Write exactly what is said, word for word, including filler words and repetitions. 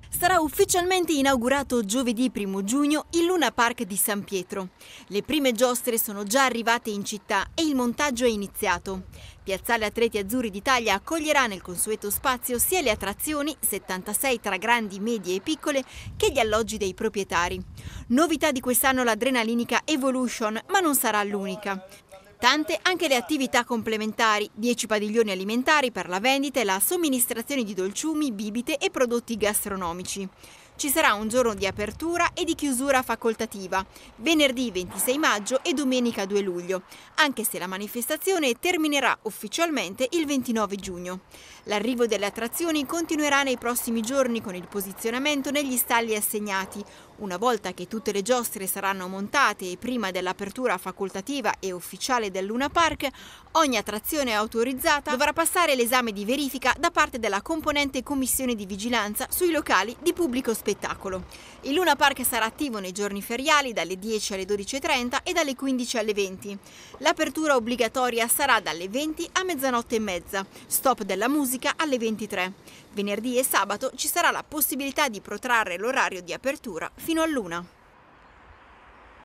Sarà ufficialmente inaugurato giovedì primo giugno il Luna Park di San Pietro. Le prime giostre sono già arrivate in città e il montaggio è iniziato. Piazzale Atleti Azzurri d'Italia accoglierà nel consueto spazio sia le attrazioni, settantasei tra grandi, medie e piccole, che gli alloggi dei proprietari. Novità di quest'anno l'adrenalinica Evolution, ma non sarà l'unica. Tante anche le attività complementari, dieci padiglioni alimentari per la vendita e la somministrazione di dolciumi, bibite e prodotti gastronomici. Ci sarà un giorno di apertura e di chiusura facoltativa, venerdì ventisei maggio e domenica due luglio, anche se la manifestazione terminerà ufficialmente il ventinove giugno. L'arrivo delle attrazioni continuerà nei prossimi giorni con il posizionamento negli stalli assegnati. Una volta che tutte le giostre saranno montate e prima dell'apertura facoltativa e ufficiale del Luna Park, ogni attrazione autorizzata dovrà passare l'esame di verifica da parte della componente commissione di vigilanza sui locali di pubblico spettacolo. Il Luna Park sarà attivo nei giorni feriali dalle dieci alle dodici e trenta e dalle quindici alle venti. L'apertura obbligatoria sarà dalle venti a mezzanotte e mezza, stop della musica alle ventitré. Venerdì e sabato ci sarà la possibilità di protrarre l'orario di apertura fino all'una.